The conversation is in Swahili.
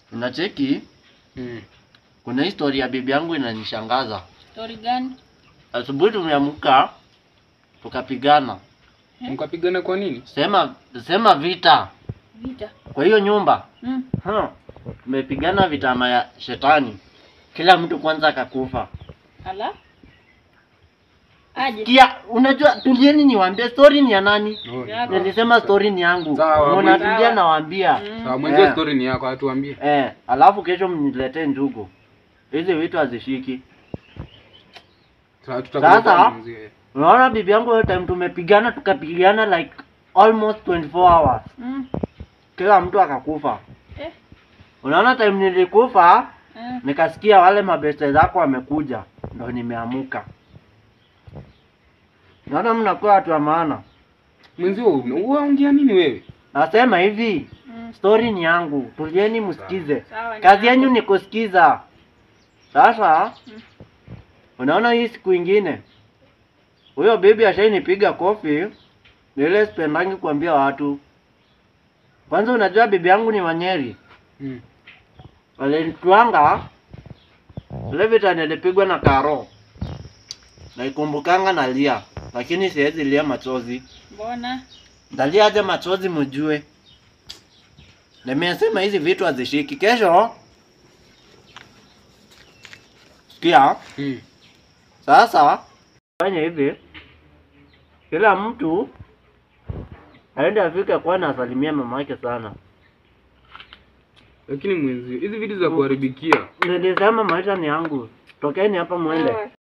Unacheki? Kuna historia ya bibi yangu inanishangaza. Story gani? Asubuhi tumeamka tukapigana. Mkapigana kwa nini? Sema vita. Vita. Kwa hiyo nyumba. Tumepigana vita ya shetani. Kila mtu kwanza akakufa. Ala? Aje. Kia, unajua tulieni niwaambie story ni ya nani? Nilisema story ni yangu. Mbona tulia nawaambia? Sawa, mwenye story ni yako, atuambie. Alafu kesho mniletee njugu. Hizi vitu hazishiki. Sasa unaona bibi yangu hiyo time tumepigana tukapigana like almost 24 hours. Kila mtu akakufa. Unaona time nilikufa nikasikia wale mabeste zako wamekuja ndio nimeamuka. Naona mnakuwa watu wa maana. Mwenzio unaongea nini wewe? Nasema hivi, story ni yangu. Tulieni msikize. Kazi yenu ni kusikiza. Sasa unaona hii siku ingine huyo bibi ashainipiga kofi, ile sipendangi kuambia watu. Kwanza unajua bibi yangu ni Wanyeri. Alinitwanga ile vita nilipigwa na Karo. Naikumbukanga nalia, lakini siwezi lia machozi. Mbona? Ndalia aje machozi mjue. Nimesema hizi vitu hazishiki. Kesho sikia. Sasa fanya hivi. Kila mtu aende afike kwa na asalimia mama yake sana. Lakini mwenzio hizi vitu za kuharibikia. Nilisema maisha ni yangu. Tokeni hapa muende.